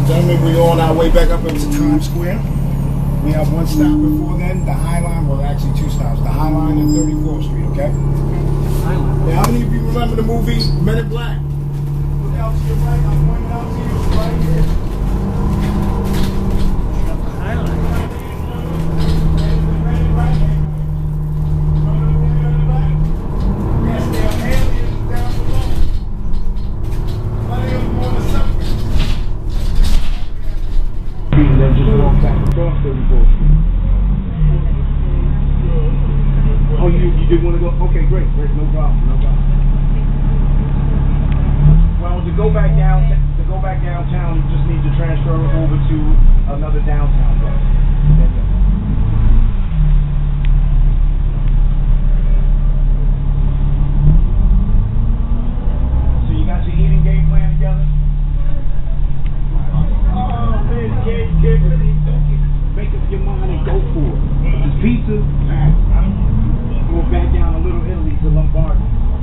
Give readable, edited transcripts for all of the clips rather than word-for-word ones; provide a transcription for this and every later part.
Gentlemen, we're on our way back up into Times Square. We have one stop before then, the High Line, well actually two stops, the High Line and 34th Street, okay? Now, how many of you remember the movie Men in Black? Look out to your right, I'm pointing out to you right here. High Line. Yes, there are aliens down below. Plenty of them on the subway. And then just walk back across 34th Street. Oh, you did want to go? Okay, great, no problem, no problem. Well, to go back downtown, you just need to transfer over to another downtown bus. So you got your eating game plan together? Oh man, kid, make up your mind and go for it. This pizza, go back down to Little Italy to Lombardi.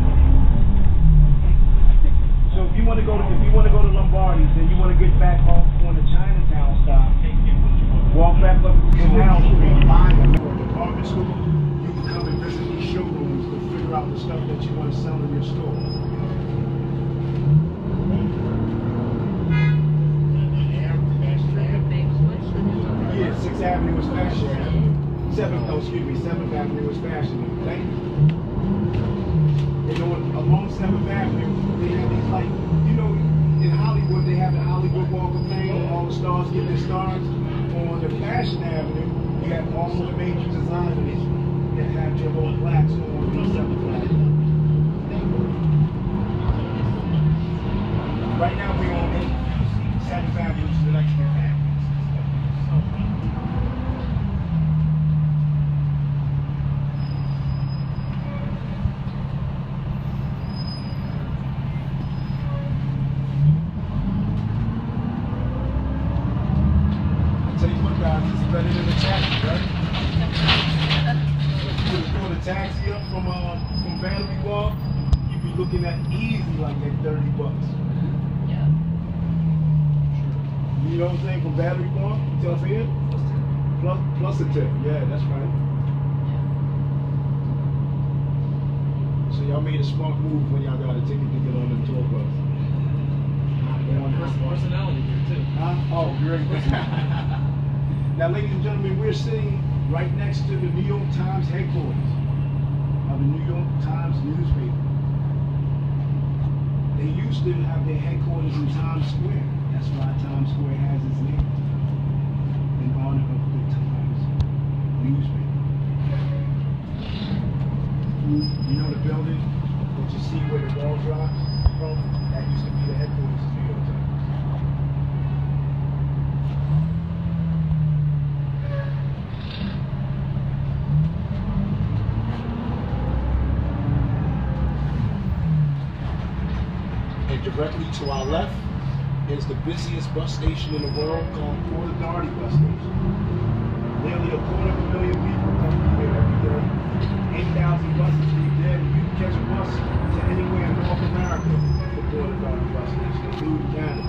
So if you want to go to Lombardi's, then you want to get back off on the Chinatown stop. Walk back up to Canal Street. For a department store, you can come and visit these showrooms to figure out the stuff that you want to sell in your store. Yeah, 6th Avenue is fashion. 7th Avenue is fashion. Thank you. And along 7th Avenue, they have these, like, you know, in Hollywood, they have the Hollywood Walk of Fame, all the stars get their stars. On the Fashion Avenue, you have all the major designers that have their little plaques on the 7th Avenue. Right now, we're on 7th Avenue to the next one. Better than the taxi, right? If you throw the taxi up from Battery Walk, you'd be looking at easy like that $30. Yeah. You know what I'm saying? From Battery Walk to up here? Plus a tip. Yeah, that's right. So y'all made a smart move when y'all got a ticket to get on the tour bus. Personality here too. Huh? Oh, great. Now, ladies and gentlemen, we're sitting right next to the New York Times headquarters of the New York Times newspaper. They used to have their headquarters in Times Square. That's why Times Square has its name, in honor of the Times newspaper. You know the building that you see where the wall drops from? That used to be the headquarters of New York Times. Directly to our left is the busiest bus station in the world called Port Authority Bus Station. Nearly 250,000 people come through here every day. 8,000 buses leave there, and you can catch a bus to anywhere in North America for Port Authority Bus Station, including Canada.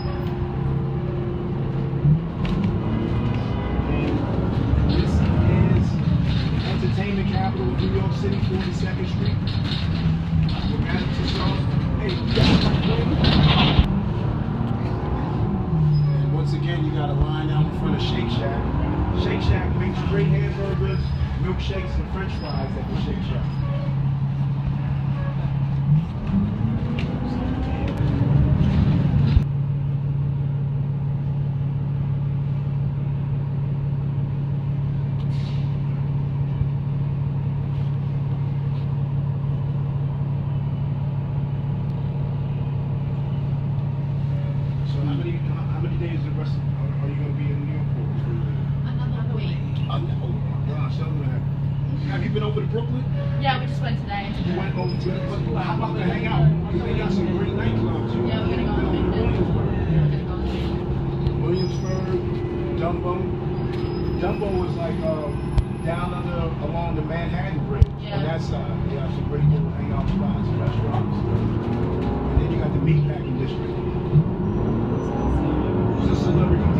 And this is the entertainment capital of New York City, 42nd Street. We're at and once again, you got a line out in front of Shake Shack. Shake Shack makes great hamburgers, milkshakes, and French fries at the Shake Shack. How many days the rest are you going to be in New York for? Another week. Oh my gosh, have you been over to Brooklyn? Yeah, we just went today. You went over to Brooklyn? How about to hang out? Because they got some great nightclubs. Yeah, we're going to go on Williamsburg, Dumbo. Dumbo is like down along the Manhattan Bridge. Yeah. On that side, they have some great little hangout spots, restaurants. And then you got the meatpacking district. Who's a celebrity?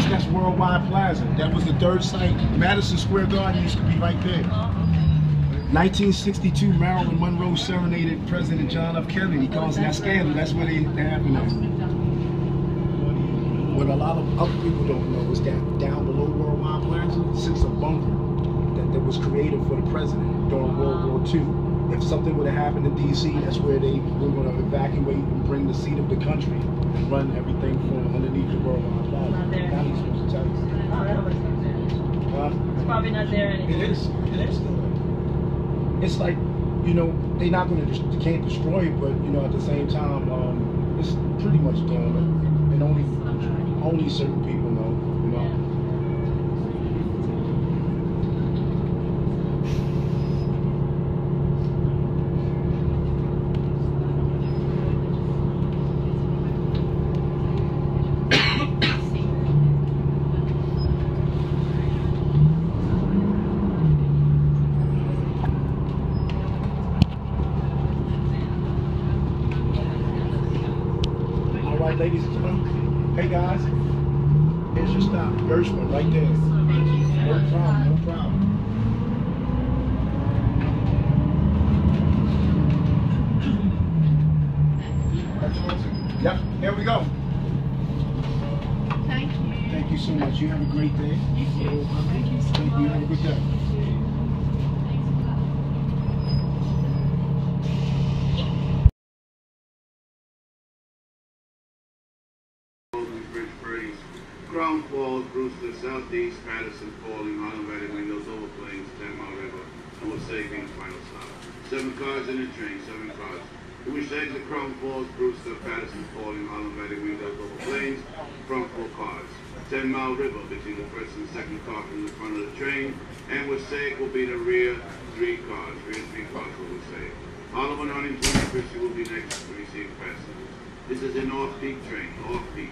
that's Worldwide Plaza. That was the third site. Madison Square Garden used to be right there. 1962, Marilyn Monroe serenaded President John F. Kennedy, causing that scandal. That's where they happened at. What a lot of other people don't know is that down below Worldwide Plaza sits a bunker that was created for the president during World War II. If something would have happened in D.C., that's where they were going to evacuate and bring the seat of the country and run everything from underneath the Worldwide Plaza. Not there. Now he's supposed to tell you. Oh, that was not there. It's probably not there anymore. It is. It is still there. It's like, you know, they're not going to, they can't destroy it, but, you know, at the same time, it's pretty much dormant. And only certain people know, you know. All right, ladies and gentlemen. Hey guys, here's your stop. Gershwin, right there. No problem, no problem. Yep, here we go. Thank you. Thank you so much. You have a great day. You too. Thank you so Thank you. Have a good day. Bridge Purdy's, Crown Falls, Brewster, Southeast, Patterson, Falling, Automatic Windows, Overplanes, 10 Mile River, and we're saving the final stop. 7 cars in the train, 7 cars. We wish to exit Crown Falls, Brewster, Patterson, Falling, Automatic Windows, Overplanes, front 4 cars. 10 Mile River between the first and second car from the front of the train, and Wassaic will be the rear 3 cars. Rear 3 cars will Wassaic. Oliver on 2050 will be next to receive passengers. This is an off-peak train, off-peak.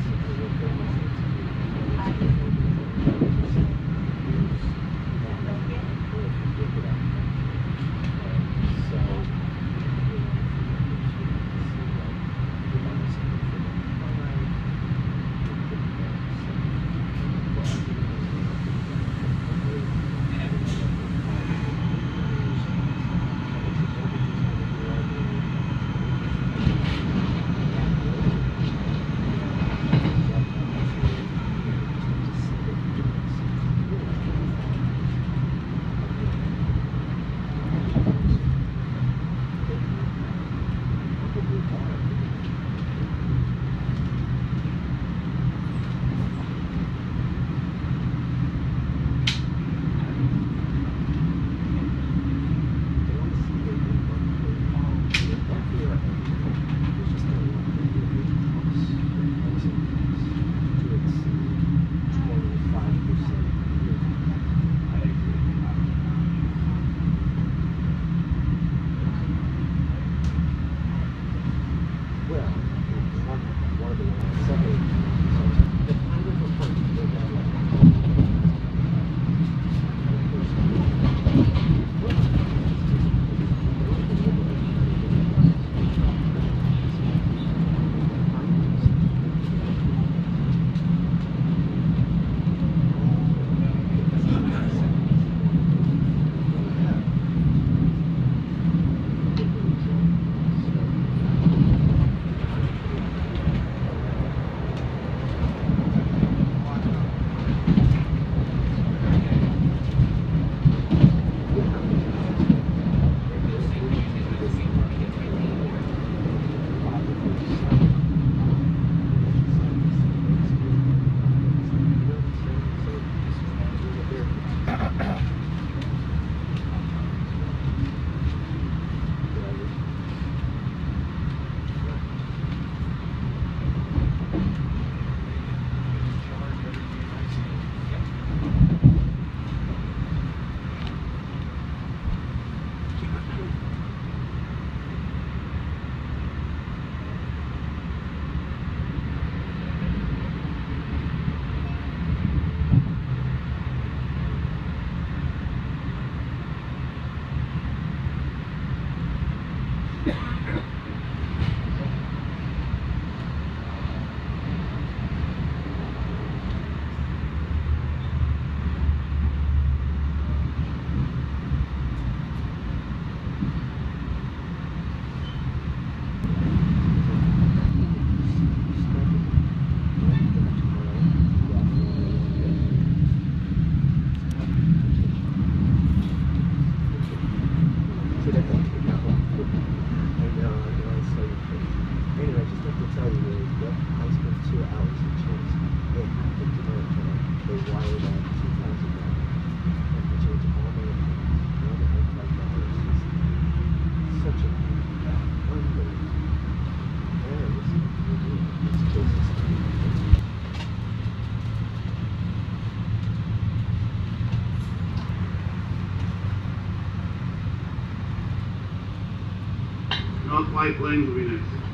North White Plains will be next.